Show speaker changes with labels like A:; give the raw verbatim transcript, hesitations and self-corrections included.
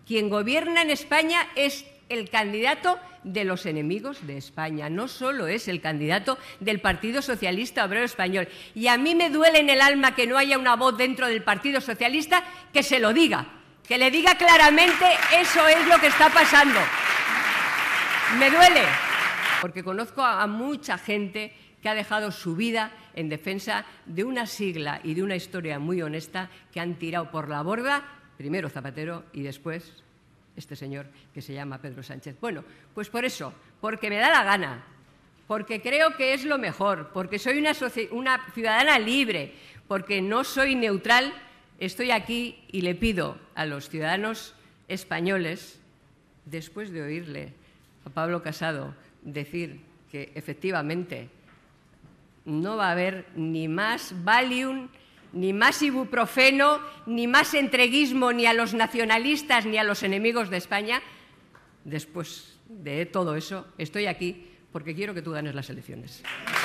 A: Quien gobierna en España es el candidato de los enemigos de España, no solo es el candidato del Partido Socialista Obrero Español. Y a mí me duele en el alma que no haya una voz dentro del Partido Socialista que se lo diga, que le diga claramente eso es lo que está pasando. Me duele, porque conozco a mucha gente que ha dejado su vida en defensa de una sigla y de una historia muy honesta que han tirado por la borda, primero Zapatero y después este señor que se llama Pedro Sánchez. Bueno, pues por eso, porque me da la gana, porque creo que es lo mejor, porque soy una, una ciudadana libre, porque no soy neutral, estoy aquí y le pido a los ciudadanos españoles, después de oírle a Pablo Casado decir que efectivamente no va a haber ni más Valium, ni más ibuprofeno, ni más entreguismo ni a los nacionalistas ni a los enemigos de España. Después de todo eso, estoy aquí porque quiero que tú ganes las elecciones.